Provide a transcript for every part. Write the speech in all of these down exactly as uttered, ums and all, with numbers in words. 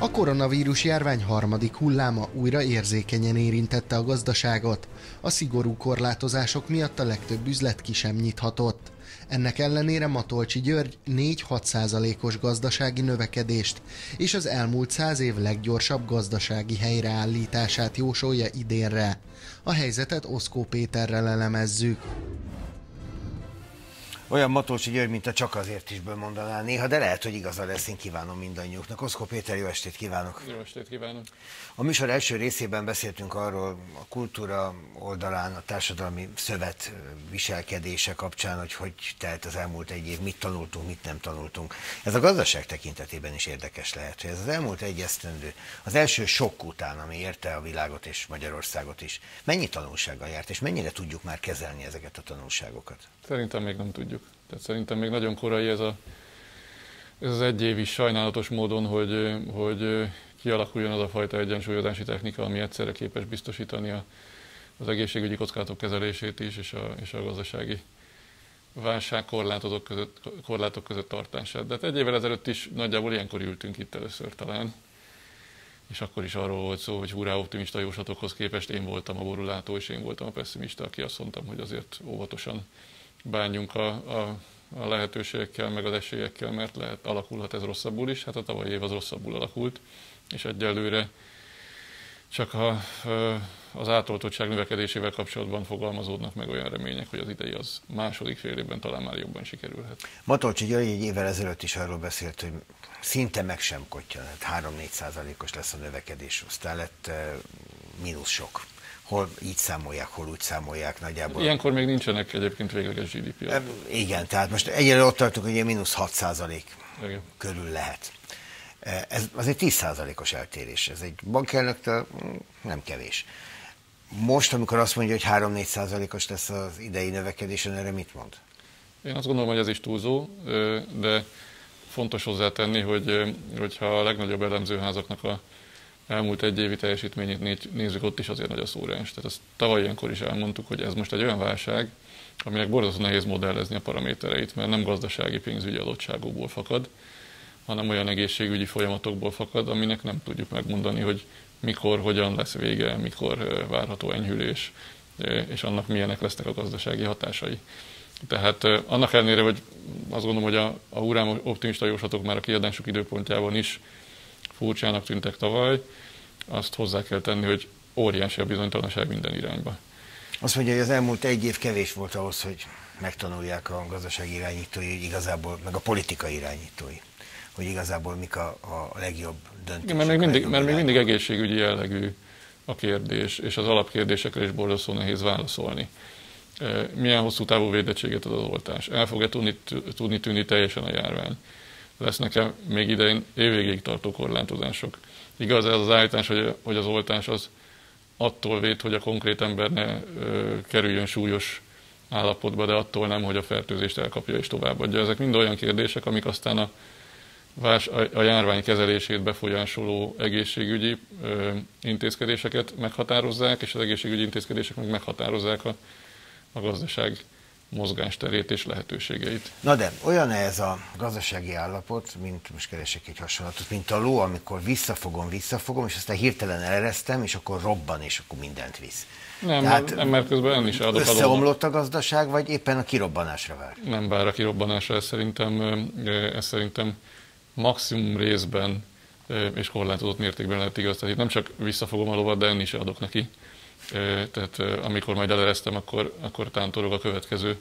A koronavírus járvány harmadik hulláma újra érzékenyen érintette a gazdaságot. A szigorú korlátozások miatt a legtöbb üzlet ki sem nyithatott. Ennek ellenére Matolcsy György négy-hat százalékos gazdasági növekedést és az elmúlt száz év leggyorsabb gazdasági helyreállítását jósolja idénre. A helyzetet Oszkó Péterrel elemezzük. Olyan Matolcsy György, mint a csak azért isből mondaná néha, de lehet, hogy igaza lesz, én kívánom mindannyiuknak. Oszkó Péter, jó estét kívánok! Jó estét kívánok! A műsor első részében beszéltünk arról a kultúra oldalán, a társadalmi szövet viselkedése kapcsán, hogy hogy telt az elmúlt egy év, mit tanultunk, mit nem tanultunk. Ez a gazdaság tekintetében is érdekes lehet, hogy ez az elmúlt egy esztendő, az első sok után, ami érte a világot és Magyarországot is, mennyi tanulsággal járt, és mennyire tudjuk már kezelni ezeket a tanulságokat? Szerintem még nem tudjuk. Tehát szerintem még nagyon korai ez, a, ez az egy év is sajnálatos módon, hogy, hogy kialakuljon az a fajta egyensúlyozási technika, ami egyszerre képes biztosítani a, az egészségügyi kockázatok kezelését is, és a, és a gazdasági válság korlátok között, korlátok között tartását. De hát egy évvel ezelőtt is nagyjából ilyenkor ültünk itt először talán, és akkor is arról volt szó, hogy hurrá optimista jóslatokhoz képest én voltam a borulátó, és én voltam a pessimista, aki azt mondtam, hogy azért óvatosan bánjunk a, a, a lehetőségekkel, meg az esélyekkel, mert lehet, alakulhat ez rosszabbul is. Hát a tavalyi év az rosszabbul alakult, és egyelőre csak a, az átoltottság növekedésével kapcsolatban fogalmazódnak meg olyan remények, hogy az idei az második fél évben talán már jobban sikerülhet. Matolcsy György egy évvel ezelőtt is arról beszélt, hogy szinte meg sem kottyan, hát három-négy százalékos lesz a növekedés, aztán lett mínusz sok. Hol így számolják, hol úgy számolják nagyjából. Ilyenkor még nincsenek egyébként végleges gé dé pé adatok. Igen, tehát most egyelőre ott tartunk, hogy ilyen mínusz hat százalék körül lehet. Ez az egy tíz százalékos eltérés, ez egy bankelnöktől nem kevés. Most, amikor azt mondja, hogy három-négy százalékos lesz az idei növekedésen, erre mit mond? Én azt gondolom, hogy ez is túlzó, de fontos hozzátenni, hogy hogyha a legnagyobb elemzőházaknak a elmúlt egy évi teljesítményét nézzük, ott is azért nagy a szórás. Tehát azt tavaly ilyenkor is elmondtuk, hogy ez most egy olyan válság, aminek borzasztó nehéz modellezni a paramétereit, mert nem gazdasági pénzügyi adottságokból fakad, hanem olyan egészségügyi folyamatokból fakad, aminek nem tudjuk megmondani, hogy mikor, hogyan lesz vége, mikor várható enyhülés, és annak milyenek lesznek a gazdasági hatásai. Tehát annak ellenére, hogy azt gondolom, hogy a, a hurrám optimista jóslatok már a kiadásuk időpontjában is furcsának tűntek tavaly, azt hozzá kell tenni, hogy óriási a bizonytalanság minden irányba. Azt mondja, hogy az elmúlt egy év kevés volt ahhoz, hogy megtanulják a gazdasági irányítói, hogy igazából, meg a politikai irányítói, hogy igazából mik a, a legjobb döntések. Igen, mert még mindig, mert még mindig egészségügyi jellegű a kérdés, és az alapkérdésekre is borzasztó nehéz válaszolni. Milyen hosszú távú védettséget ad az oltás? El fog-e tudni, tudni tűnni teljesen a járvány? Lesznek-e még idején évvégéig tartó korlátozások? Igaz ez az állítás, hogy, hogy az oltás az attól véd, hogy a konkrét ember ne ö, kerüljön súlyos állapotba, de attól nem, hogy a fertőzést elkapja és továbbadja. Ezek mind olyan kérdések, amik aztán a, vás, a, a járvány kezelését befolyásoló egészségügyi ö, intézkedéseket meghatározzák, és az egészségügyi intézkedések meg meghatározzák a, a gazdaság mozgásterét és lehetőségeit. Na de olyan ez a gazdasági állapot, mint most keresek egy hasonlatot, mint a ló, amikor visszafogom, visszafogom, és aztán hirtelen eleresztem, és akkor robban, és akkor mindent visz. Nem, Tehát nem, mert közben enni is adok. Összeomlott a gazdaság, vagy éppen a kirobbanásra vár? Nem vár a kirobbanásra, ez szerintem, ez szerintem maximum részben és korlátozott mértékben lehet igaz. Tehát itt nem csak visszafogom a lovat, de enni is adok neki. Tehát amikor majd eleresztem, akkor, akkor tántorog a következő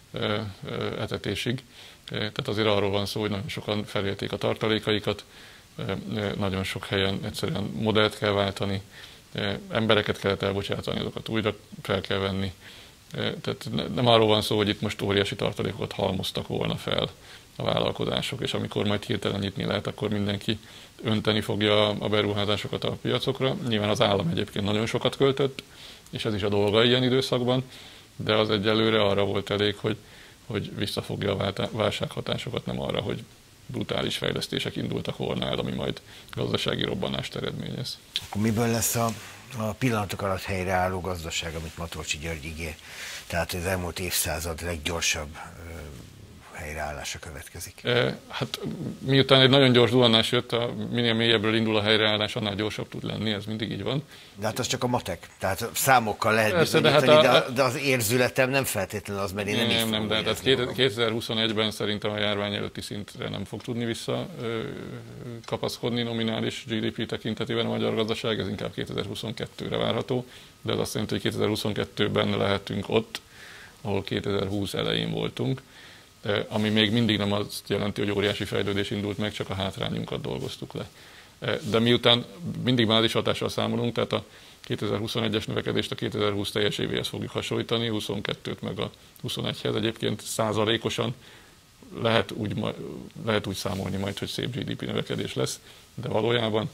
etetésig. Tehát azért arról van szó, hogy nagyon sokan felélték a tartalékaikat, nagyon sok helyen egyszerűen modellt kell váltani, embereket kellett elbocsátani, azokat újra fel kell venni. Tehát nem arról van szó, hogy itt most óriási tartalékokat halmoztak volna fel a vállalkozások, és amikor majd hirtelen nyitni lehet, akkor mindenki önteni fogja a beruházásokat a piacokra. Nyilván az állam egyébként nagyon sokat költött, és ez is a dolga ilyen időszakban, de az egyelőre arra volt elég, hogy, hogy visszafogja a válsághatásokat, nem arra, hogy brutális fejlesztések indultak volna el, ami majd gazdasági robbanást eredményez. Akkor miből lesz a, a pillanatok alatt helyreálló gazdaság, amit Matolcsy György ígér? Tehát az elmúlt évszázad leggyorsabb helyreállása következik? Hát miután egy nagyon gyors zuhanás jött, a minél mélyebbről indul a helyreállás, annál gyorsabb tud lenni, ez mindig így van. De hát az csak a matek, tehát számokkal lehet Persze, bizonyítani, de, de, hát a, de az érzületem nem feltétlenül az, mert én nem, nem is Nem, nem, de hát kétezer-huszonegyben szerintem a járvány előtti szintre nem fog tudni vissza kapaszkodni nominális gé dé pé tekintetében a magyar gazdaság, ez inkább kétezer-huszonkettőre várható, de ez azt jelenti, hogy kétezer-huszonkettőben lehetünk ott, ahol kétezer-húsz elején voltunk, ami még mindig nem azt jelenti, hogy óriási fejlődés indult meg, csak a hátrányunkat dolgoztuk le. De miután mindig már is hatással számolunk, tehát a kétezer-huszonegyes növekedést a kétezer-húsz teljes évéhez fogjuk hasonlítani, huszonkettőt meg a huszonegyhez. Egyébként százalékosan lehet úgy, lehet úgy számolni majd, hogy szép gé dé pé növekedés lesz, de valójában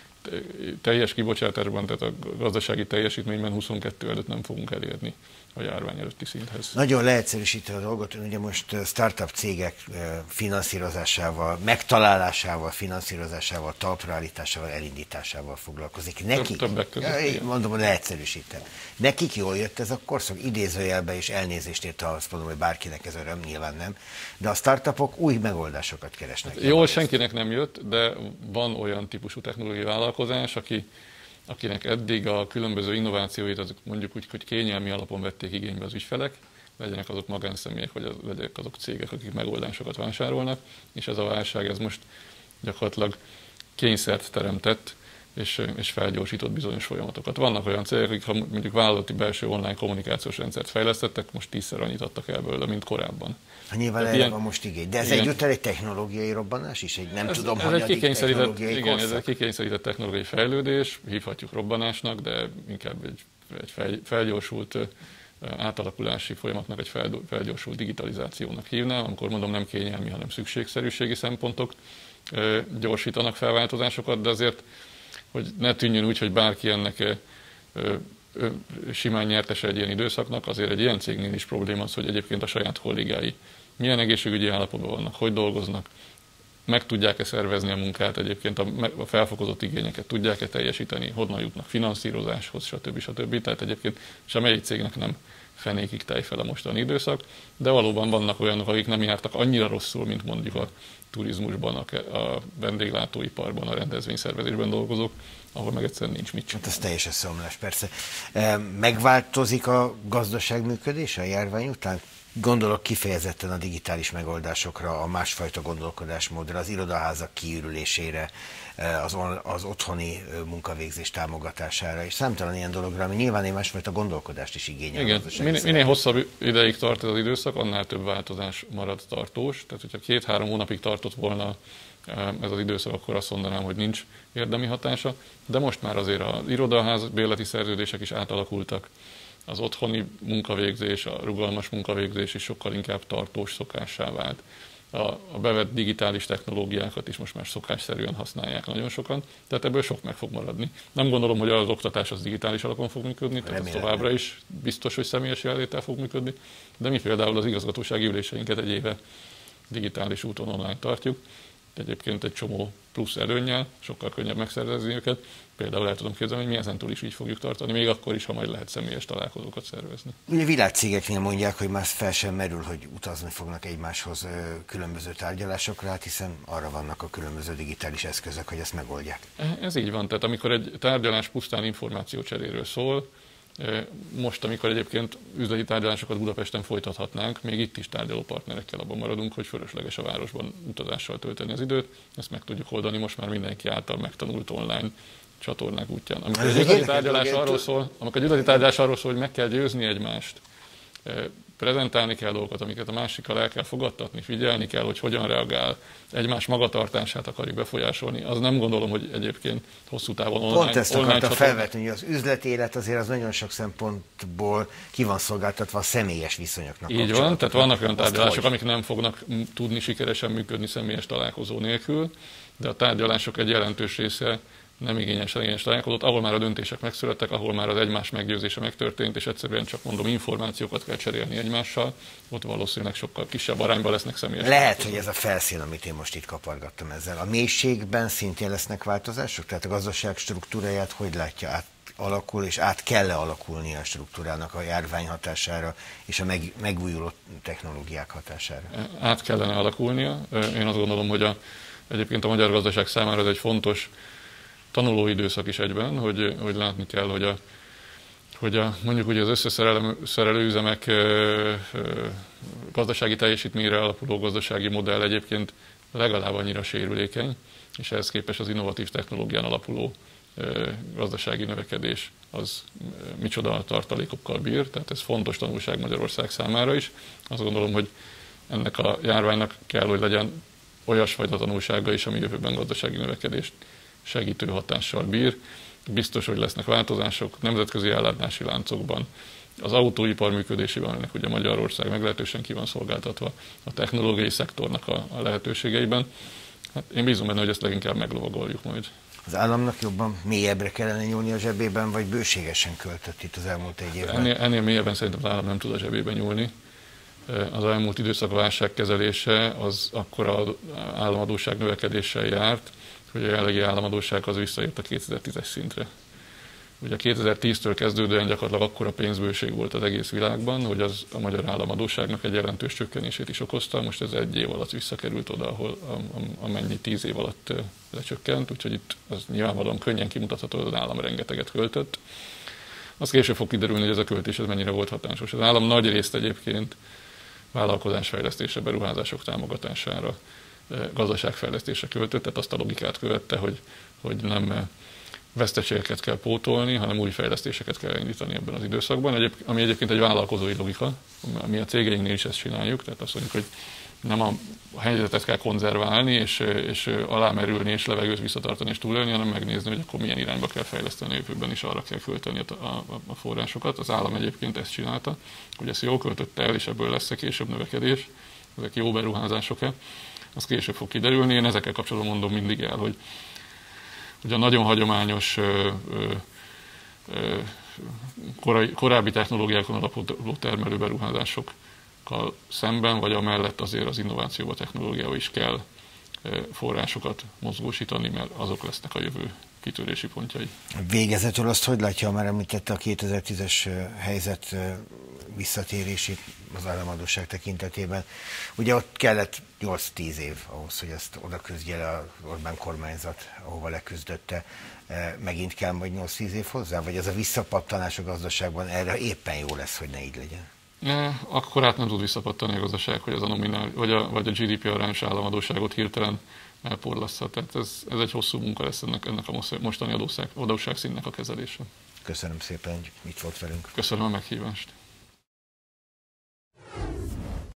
teljes kibocsátásban, tehát a gazdasági teljesítményben huszonkettő előtt nem fogunk elérni a járvány előtti szinthez. Nagyon leegyszerűsítve a dolgot, ugye most startup cégek finanszírozásával, megtalálásával, finanszírozásával, talpraállításával, elindításával foglalkozik. Nekik, Többek között, mondom, hogy leegyszerűsítem. Nekik jól jött ez a korszak, idézőjelbe, és elnézést érte, ha azt mondom, hogy bárkinek ez öröm, nyilván nem, de a startupok új megoldásokat keresnek. Hát jól senkinek nem jött, de van olyan típusú technológiai vállalkozás, aki akinek eddig a különböző innovációit, azok mondjuk úgy, hogy kényelmi alapon vették igénybe az ügyfelek, legyenek azok magánszemélyek, vagy az, legyenek azok cégek, akik megoldásokat vásárolnak, és ez a válság ez most gyakorlatilag kényszert teremtett, és, és felgyorsított bizonyos folyamatokat. Vannak olyan cégek, akik ha mondjuk vállalati belső online kommunikációs rendszert fejlesztettek, most tízszer annyit adtak el belőle, mint korábban. Ha nyilván erre van most igény. De ez igen. egyúttal egy technologiai robbanás is? Egy nem ez, tudom, ez egy kikényszerített, igen, korszak. ez egy kikényszerített technológiai fejlődés, hívhatjuk robbanásnak, de inkább egy, egy felgyorsult átalakulási folyamatnak, egy felgyorsult digitalizációnak hívnám, amikor mondom nem kényelmi, hanem szükségszerűségi szempontok gyorsítanak felváltozásokat, de azért, hogy ne tűnjön úgy, hogy bárki ennek simán nyertese egy ilyen időszaknak, azért egy ilyen cégnél is probléma az, hogy egyébként a saját kollégái milyen egészségügyi állapotban vannak, hogy dolgoznak, meg tudják-e szervezni a munkát, egyébként a felfokozott igényeket tudják-e teljesíteni, honnan jutnak finanszírozáshoz, stb. stb. Tehát egyébként semmelyik cégnek nem fenékig tejfel a mostani időszak, de valóban vannak olyanok, akik nem jártak annyira rosszul, mint mondjuk a turizmusban, a vendéglátóiparban, a rendezvényszervezésben dolgozók, ahol meg egyszerűen nincs mit csinálni. Hát ez teljes összeomlás, persze. Megváltozik a gazdaság működése a járvány után? Gondolok kifejezetten a digitális megoldásokra, a másfajta gondolkodásmódra, az irodaházak kiürülésére, az, az otthoni munkavégzés támogatására, és számtalan ilyen dologra, ami nyilván egy másfajta gondolkodást is igényel. Igen, minél, minél hosszabb ideig tart ez az időszak, annál több változás marad tartós. Tehát, hogyha két-három hónapig tartott volna ez az időszak, akkor azt mondanám, hogy nincs érdemi hatása, de most már azért az irodaház bérleti szerződések is átalakultak, az otthoni munkavégzés, a rugalmas munkavégzés is sokkal inkább tartós szokássá vált. A, a bevett digitális technológiákat is most már szokásszerűen használják nagyon sokan, tehát ebből sok meg fog maradni. Nem gondolom, hogy az oktatás az digitális alapon fog működni, tehát az továbbra is biztos, hogy személyes jelenléttel fog működni, de mi például az igazgatósági üléseinket egy éve digitális úton online tartjuk, egyébként egy csomó plusz előnnyel, sokkal könnyebb megszervezni őket. Például el tudom képzelni, hogy mi ezentúl is így fogjuk tartani, még akkor is, ha majd lehet személyes találkozókat szervezni. Ugye világcégeknél mondják, hogy már fel sem merül, hogy utazni fognak egymáshoz különböző tárgyalásokra, hát hiszen arra vannak a különböző digitális eszközök, hogy ezt megoldják. Ez így van, tehát amikor egy tárgyalás pusztán információcseréről szól, most, amikor egyébként üzleti tárgyalásokat Budapesten folytathatnánk, még itt is tárgyalópartnerekkel abban maradunk, hogy fölösleges a városban utazással tölteni az időt, ezt meg tudjuk oldani most már mindenki által megtanult online csatornák útján. Amikor egy üzleti tárgyalás arról szól, amikor egy üzleti tárgyalás arról szól, hogy meg kell győzni egymást, prezentálni kell dolgokat, amiket a másikkal el kell fogadtatni, figyelni kell, hogy hogyan reagál, egymás magatartását akarjuk befolyásolni. Az nem gondolom, hogy egyébként hosszú távon online. Pont ezt akartam felvetni, hogy az üzleti élet azért az nagyon sok szempontból ki van szolgáltatva a személyes viszonyoknak. Így van, tehát vannak olyan tárgyalások, amik nem fognak tudni sikeresen működni személyes találkozó nélkül, de a tárgyalások egy jelentős része nem igényes személyes találkozót, ahol már a döntések megszülettek, ahol már az egymás meggyőzése megtörtént, és egyszerűen csak mondom, információkat kell cserélni egymással, ott valószínűleg sokkal kisebb arányban lesznek személyes Lehet, találkozók. hogy ez a felszín, amit én most itt kapargattam ezzel. A mélységben szintén lesznek változások? Tehát a gazdaság struktúráját hogy látja át? alakul, és át kell-e alakulni a struktúrának a járvány hatására és a meg, megújuló technológiák hatására? Át kellene alakulnia. Én azt gondolom, hogy a, egyébként a magyar gazdaság számára ez egy fontos tanulóidőszak is egyben, hogy, hogy látni kell, hogy, a, hogy a, mondjuk ugye az összeszerelőüzemek gazdasági teljesítményre alapuló gazdasági modell egyébként legalább annyira sérülékeny, és ehhez képest az innovatív technológián alapuló gazdasági növekedés az micsoda tartalékokkal bír, tehát ez fontos tanulság Magyarország számára is. Azt gondolom, hogy ennek a járványnak kell, hogy legyen olyasfajta tanulsága is, ami jövőben gazdasági növekedést segítő hatással bír. Biztos, hogy lesznek változások nemzetközi ellátási láncokban, az autóipar működésében, ennek ugye Magyarország meglehetősen ki van szolgáltatva, a technológiai szektornak a, a lehetőségeiben. Hát én bízom benne, hogy ezt leginkább meglovagoljuk majd. Az államnak jobban mélyebbre kellene nyúlni a zsebében, vagy bőségesen költött itt az elmúlt egy évben? Ennél, ennél mélyebben szerintem az állam nem tud a zsebébe nyúlni. Az elmúlt időszak válságkezelése az akkora államadósság növekedéssel járt, hogy a jelenlegi államadósság az visszaért a kétezer-tízes szintre. Ugye kétezer-tíztől kezdődően gyakorlatilag akkora pénzbőség volt az egész világban, hogy az a magyar államadósságnak egy jelentős csökkenését is okozta. Most ez egy év alatt visszakerült oda, ahol amennyi tíz év alatt lecsökkent, úgyhogy itt az nyilvánvalóan könnyen kimutatható, hogy az állam rengeteget költött. Az később fog kiderülni, hogy ez a költés ez mennyire volt hatásos. Az állam nagy részt egyébként vállalkozásfejlesztésre, beruházások támogatására, gazdaságfejlesztésre költött, tehát azt a logikát követte, hogy, hogy nem veszteségeket kell pótolni, hanem új fejlesztéseket kell indítani ebben az időszakban, Egyéb, ami egyébként egy vállalkozói logika, mi a cégeinknél is ezt csináljuk, tehát azt mondjuk, hogy nem a helyzetet kell konzerválni, és, és alámerülni, és levegőt visszatartani, és túlélni, hanem megnézni, hogy akkor milyen irányba kell fejleszteni a jövőben, is arra kell költeni a, a, a forrásokat. Az állam egyébként ezt csinálta, hogy ezt jól költötte el, és ebből lesz-e később növekedés, ezek jó beruházások-e, az később fog kiderülni. Én ezekkel kapcsolatban mondom mindig el, hogy ugye a nagyon hagyományos ö, ö, ö, korai, korábbi technológiákon alapuló termelő beruházásokkal szemben, vagy amellett azért az innovációba, technológiába is kell ö, forrásokat mozgósítani, mert azok lesznek a jövő kitörési pontjai. Végezetül azt hogy látja, már említette a kétezer-tízes helyzet visszatérését az államadósság tekintetében. Ugye ott kellett nyolc-tíz év ahhoz, hogy ezt oda küzdje le az Orbán kormányzat, ahova leküzdötte. Megint kell majd nyolc-tíz év hozzá? Vagy ez a visszapattanás a gazdaságban erre éppen jó lesz, hogy ne így legyen? Ne, akkor át nem tud visszapattani a gazdaság, hogy az a nominál, vagy a, vagy a gé dé pé arányos államadósságot hirtelen elporlassza. Tehát ez, ez egy hosszú munka lesz ennek, ennek a mostani adósság, adósságszínnek a kezelése. Köszönöm szépen, hogy itt volt velünk. Köszönöm a meghívást.